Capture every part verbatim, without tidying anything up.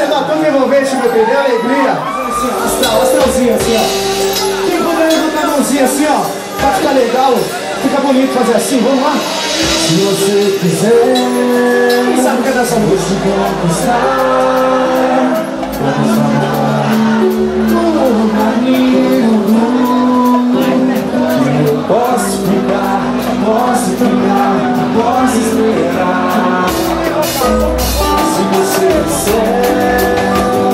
ser bacana e envolvente, meu bem, dê alegria. Assim, ó, astral, astralzinho, assim, ó. Quem puder levantar a mãozinha assim, ó, pra ficar legal, fica bonito fazer assim, vamos lá? Se você quiser, quem sabe o que é dessa música? Conquistar, um caminho, eu posso ficar, posso ficar, posso esperar. Se você quiser,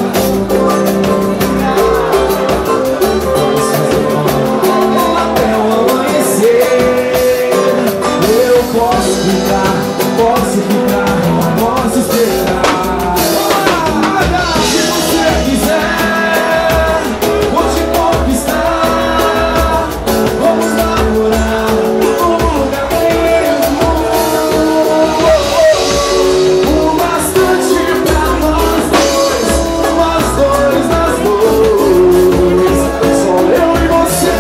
até o amanhecer, eu posso ficar, posso ficar, posso esperar. Se você quiser, vou te conquistar. Vamos namorar um lugar meio do mundo, o bastante pra nós dois, nós dois, nós dois, só eu e você.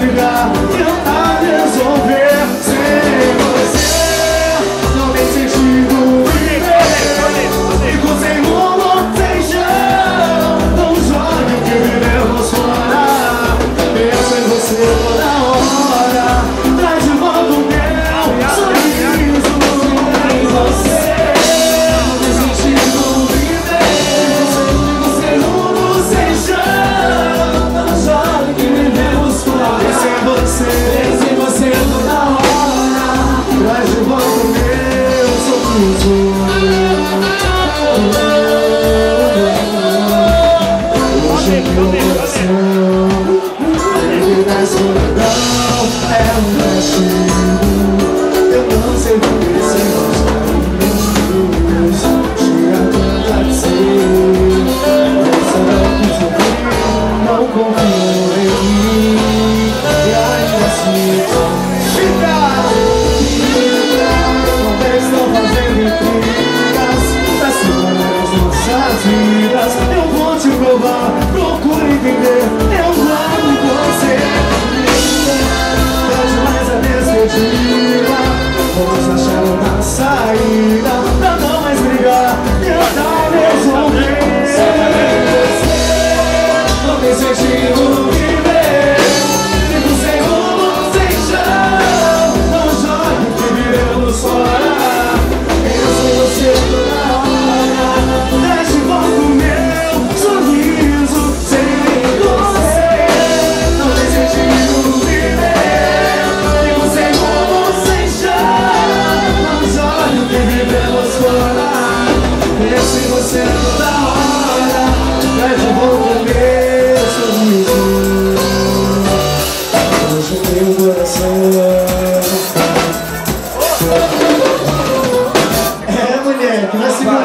Sentir provar, procure entender. Eu guardo você. É demais a despedida. Vamos achar uma saída pra não mais brigar, tentar resolver. Não tem sentido viver, fico sem rumo, sem chão. Não jogue que vivemos fora. Penso em você toda hora. Traz de volta o meu sorriso sem você. Não tem sentido viver, fico sem rumo, sem chão. Não jogue que vivemos fora. Penso em você toda hora. Traz de volta o meu sorriso. Hoje eu tenho um coração. É, mulher, que vai segurar.